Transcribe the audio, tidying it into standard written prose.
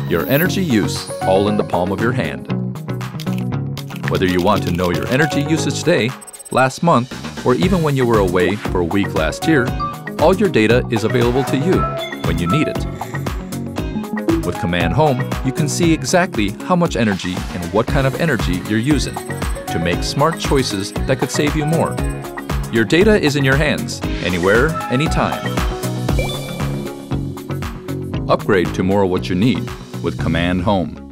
Your energy use all in the palm of your hand. Whether you want to know your energy usage today, last month, or even when you were away for a week last year, all your data is available to you when you need it. With Command Home, you can see exactly how much energy and what kind of energy you're using to make smart choices that could save you more. Your data is in your hands, anywhere, anytime. Upgrade to more of what you need with Command Home.